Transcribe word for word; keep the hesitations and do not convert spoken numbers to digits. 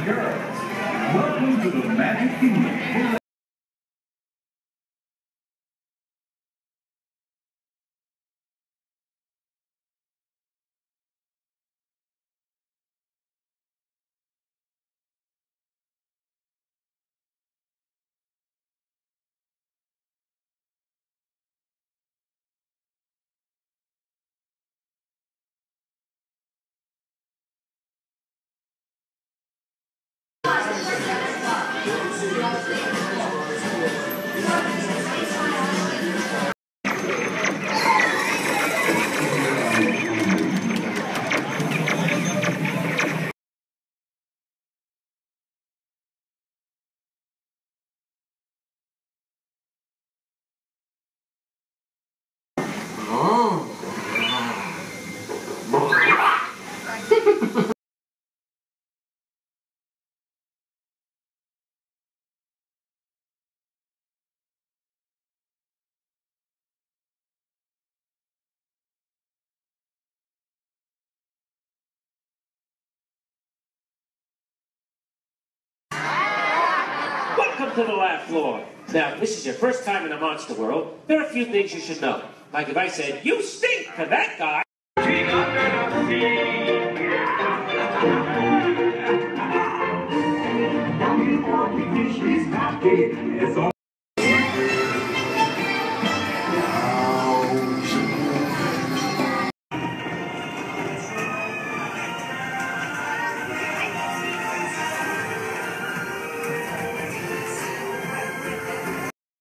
girls, welcome to the Magic Kingdom. Welcome to the laugh floor. Now, if this is your first time in the monster world, there are a few things you should know. Like if I said, you stink to that guy. It's all